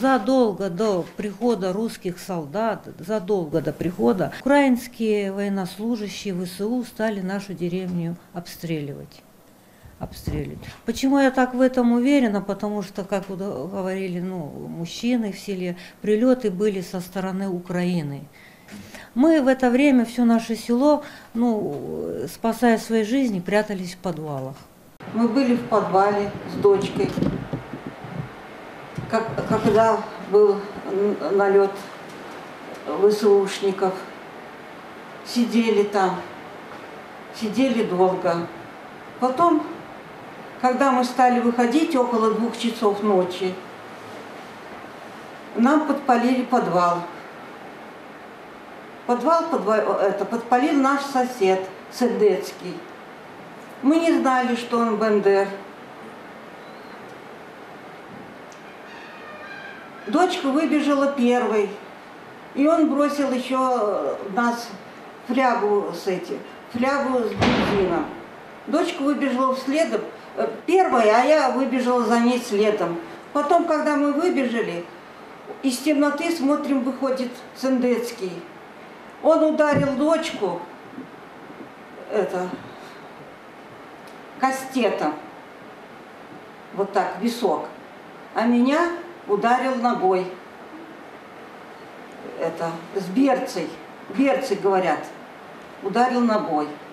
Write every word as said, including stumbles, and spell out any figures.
Задолго до прихода русских солдат, задолго до прихода, украинские военнослужащие ВСУ стали нашу деревню обстреливать. обстреливать. Почему я так в этом уверена? Потому что, как говорили ну, мужчины в селе, прилеты были со стороны Украины. Мы в это время, все наше село, ну, спасая свои жизни, прятались в подвалах. Мы были в подвале с дочкой, как, когда был налет ВСУшников. Сидели там, сидели долго. Потом, когда мы стали выходить около двух часов ночи, нам подпалили подвал. Подвал, подвал это, подпалил наш сосед Сердецкий. Мы не знали, что он бандер. Дочка выбежала первой, и он бросил еще нас флягу с этим, флягу с бензином. Дочка выбежала следом, первая, а я выбежала за ней следом. Потом, когда мы выбежали, из темноты смотрим, выходит Сендецкий. Он ударил дочку это, кастетом, вот так, в висок, а меня ударил ногой, это, с берцей, берцей говорят, ударил ногой.